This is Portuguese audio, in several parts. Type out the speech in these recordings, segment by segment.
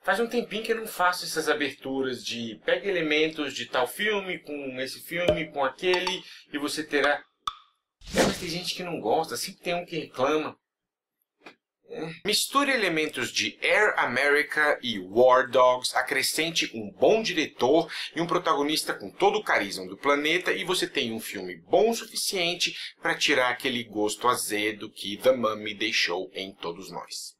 Faz um tempinho que eu não faço essas aberturas de pega elementos de tal filme com esse filme, com aquele, e você terá... mas tem gente que não gosta, sempre tem um que reclama. Misture elementos de Air America e War Dogs, acrescente um bom diretor e um protagonista com todo o carisma do planeta e você tem um filme bom o suficiente para tirar aquele gosto azedo que The Mummy deixou em todos nós.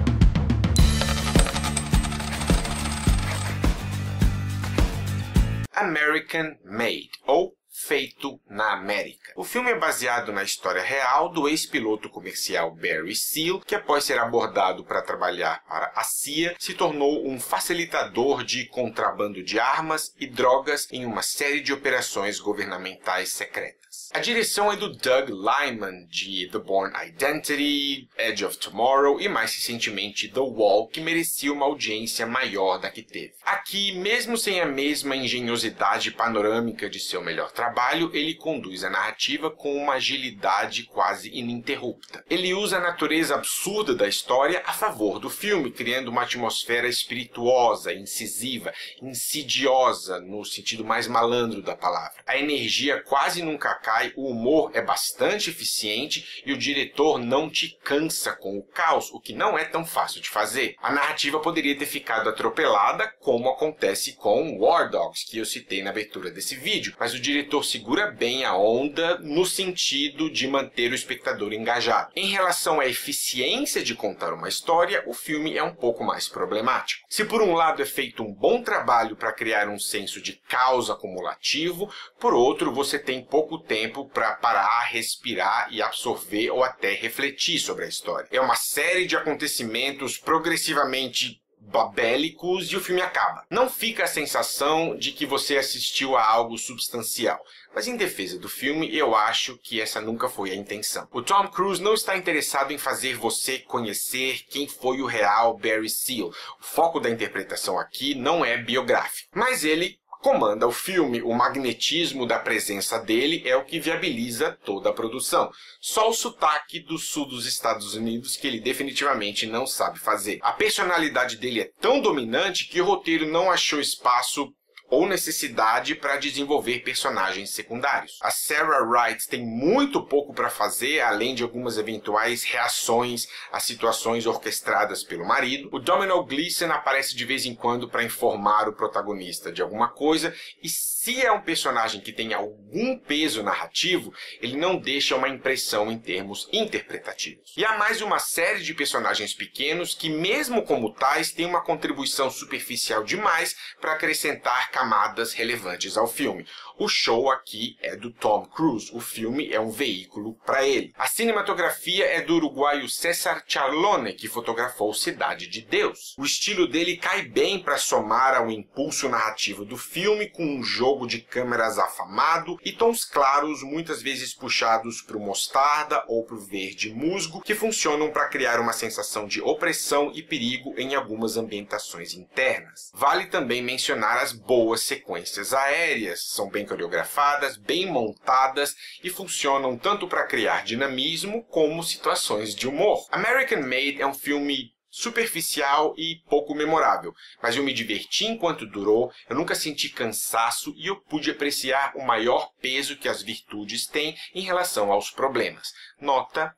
American Made, ou Feito na América. O filme é baseado na história real do ex-piloto comercial Barry Seal, que após ser abordado para trabalhar para a CIA, se tornou um facilitador de contrabando de armas e drogas em uma série de operações governamentais secretas. A direção é do Doug Liman, de The Bourne Identity, Edge of Tomorrow e mais recentemente The Wall, que merecia uma audiência maior da que teve. Aqui, mesmo sem a mesma engenhosidade panorâmica de seu melhor trabalho, ele conduz a narrativa com uma agilidade quase ininterrupta. Ele usa a natureza absurda da história a favor do filme, criando uma atmosfera espirituosa, incisiva, insidiosa, no sentido mais malandro da palavra. A energia quase nunca cai, o humor é bastante eficiente e o diretor não te cansa com o caos, o que não é tão fácil de fazer. A narrativa poderia ter ficado atropelada, como acontece com War Dogs, que eu citei na abertura desse vídeo, mas o diretor segura bem a onda no sentido de manter o espectador engajado. Em relação à eficiência de contar uma história, o filme é um pouco mais problemático. Se por um lado é feito um bom trabalho para criar um senso de caos acumulativo, por outro você tem pouco tempo para parar, respirar e absorver ou até refletir sobre a história. É uma série de acontecimentos progressivamente babélicos e o filme acaba. Não fica a sensação de que você assistiu a algo substancial. Mas em defesa do filme, eu acho que essa nunca foi a intenção. O Tom Cruise não está interessado em fazer você conhecer quem foi o real Barry Seal. O foco da interpretação aqui não é biográfico. Mas ele comanda o filme, o magnetismo da presença dele é o que viabiliza toda a produção. Só o sotaque do sul dos Estados Unidos que ele definitivamente não sabe fazer. A personalidade dele é tão dominante que o roteiro não achou espaço ou necessidade para desenvolver personagens secundários. A Sarah Wright tem muito pouco para fazer, além de algumas eventuais reações a situações orquestradas pelo marido. O Domhnall Gleeson aparece de vez em quando para informar o protagonista de alguma coisa, e se é um personagem que tem algum peso narrativo, ele não deixa uma impressão em termos interpretativos. E há mais uma série de personagens pequenos que, mesmo como tais, têm uma contribuição superficial demais para acrescentar camadas relevantes ao filme. O show aqui é do Tom Cruise, o filme é um veículo para ele. A cinematografia é do uruguaio César Charlone, que fotografou Cidade de Deus. O estilo dele cai bem para somar ao impulso narrativo do filme, com um jogo de câmeras afamado e tons claros, muitas vezes puxados para o mostarda ou para o verde musgo, que funcionam para criar uma sensação de opressão e perigo em algumas ambientações internas. Vale também mencionar as boas sequências aéreas, são bem coreografadas, bem montadas e funcionam tanto para criar dinamismo como situações de humor. American Made é um filme superficial e pouco memorável, mas eu me diverti enquanto durou, eu nunca senti cansaço e eu pude apreciar o maior peso que as virtudes têm em relação aos problemas. Nota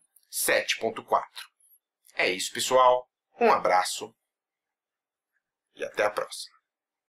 7.4. É isso, pessoal. Um abraço e até a próxima.